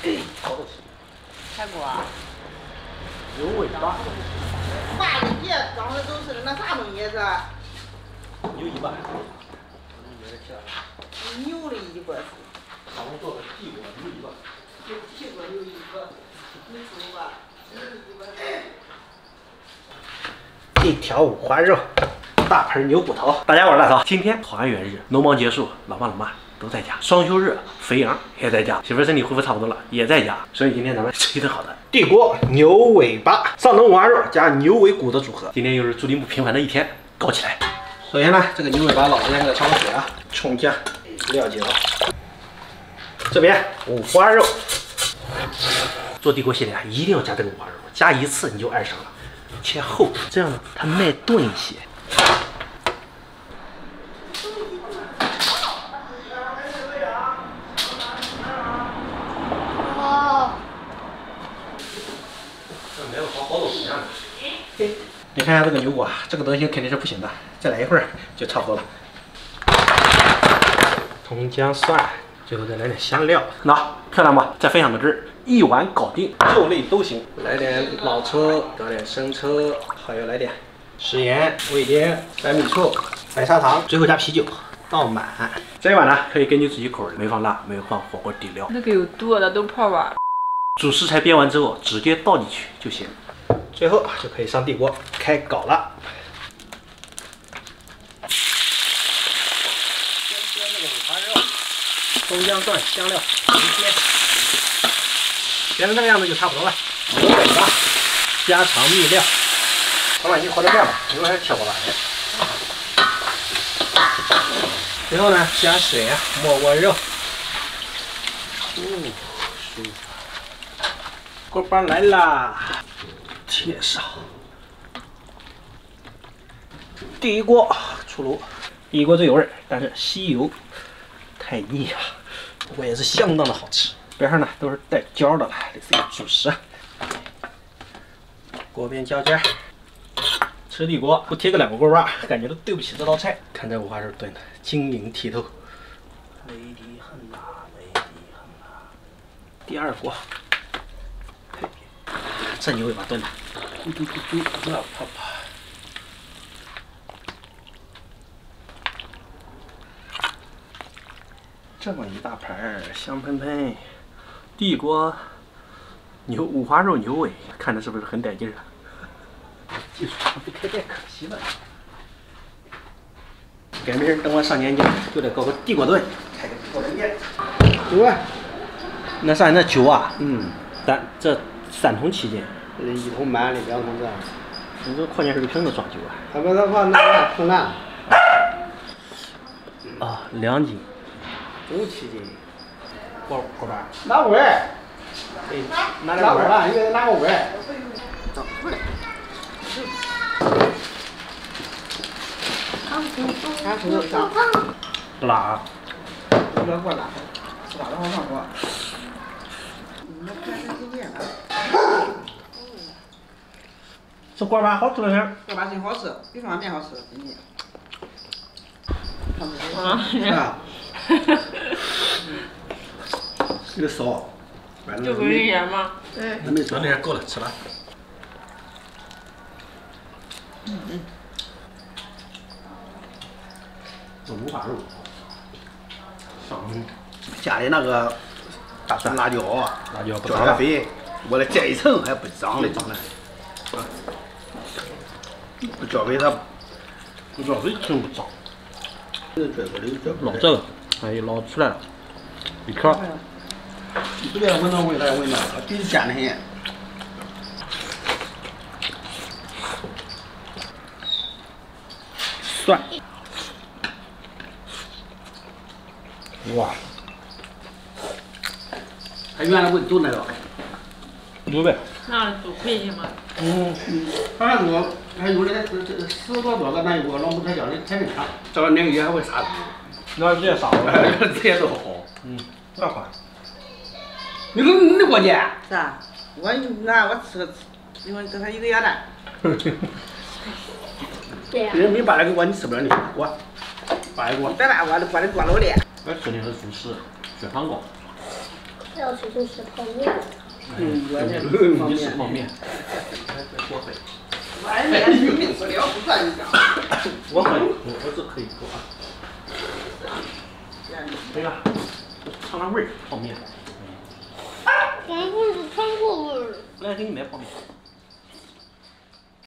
哎，好东西。 开锅。 牛尾巴。 大的叶长得都是那啥东西是？ 牛尾巴。 牛的尾巴是。 他们做的地锅牛尾巴。 地锅牛尾巴，你说吧，牛尾巴。 一条五花肉，大盆牛骨头。大家好，我是大涛。今天团圆日，农忙结束，老爸老妈都在家。双休日，肥羊也在家，媳妇身体恢复差不多了，也在家。所以今天咱们吃一顿好的。地锅牛尾巴，上等五花肉加牛尾骨的组合。今天又是注定不平凡的一天，搞起来。首先呢，这个牛尾巴老子先给它焯个水啊，葱姜、料酒。这边五花肉，做地锅系列啊，一定要加这个五花肉，加一次你就爱上了。切厚，这样呢它耐炖一些。 哇！ 这没有好多时间了。你看一下这个牛骨啊，这个东西肯定是不行的，再来一会儿就差不多了。葱姜蒜，最后再来点香料，那漂亮吧？再分享个汁儿。一碗搞定，肉类都行。来点老抽，搞点生抽，还有来点食盐、味精、白米醋、白砂糖，最后加啤酒，倒满。这一碗呢，可以根据自己口味，没放辣，没有放火锅底料。 那个有毒的都泡完。 主食材煸完之后，直接倒进去就行。最后就可以上地锅开搞了。先煸那个五花肉，葱姜蒜、香料一煸。煸成这个样子就差不多了。牛尾巴，家常秘料，老板你和点面吧，牛还是切不完的。最后呢，加水啊，没过肉。舒服。锅巴来啦，切上。第一锅出炉，第一锅最有味儿，但是吸油太腻了，不过也是相当的好吃。边上呢都是带胶的了，类似于主食。锅边浇尖，吃地锅不贴个2个锅巴，感觉都对不起这道菜。看这五花肉炖的晶莹剔透，美的很呐，美的很呐。第二锅，嘿，这牛尾巴炖的，咕嘟咕嘟，热啪啪。这么一大盘儿，香喷喷。地锅五花肉牛尾，看着是不是很带劲啊？技术上不开店可惜了。改明儿等我上年纪，就得搞个地锅炖，开个地锅炖店。酒啊，那啥，那酒啊，这3桶7斤 ，1桶满的，2桶这样。 你这矿泉水瓶子装酒啊？ 他把它放那桶烂。 啊，2斤。 总7斤。 锅巴。 拿碗。 哎，拿点碗啊，应该拿个碗。 不辣啊？ 不要过辣，吃辣的好上锅。 这锅巴好吃了些。 锅巴真好吃，比方便面好吃，真的。 啊。 这个烧， 就不是盐吗？ 对。 那没那点够了，吃吧。这五花肉， 加的那个大蒜、辣椒，椒盐粉，我来这一层还不脏嘞，长得。椒粉它， 椒粉真不脏。捞这个，哎，捞出来了，一颗。 这边闻到味道也闻到，真鲜得很。 蒜，哇， 他原来不都那个？ 有呗。 那煮配去吗？ 反正我还有的这10多个，那有个老母太小的才能尝，这2个月还会杀。 那直接杀了， 直接都好。 这款。 你过节？是啊，我吃个，因为跟他1个月蛋。对呀。别人没8个锅，你吃不了那锅，8个锅。再大锅都锅里多了的。 我吃的是主食，血糖高。 要吃就吃泡面。 你吃泡面，我会。 外面有名不了，不算一样。 我会，我是可以做啊。对吧？尝尝味儿，泡面。 咱不是尝过味儿。 来，给你买泡面。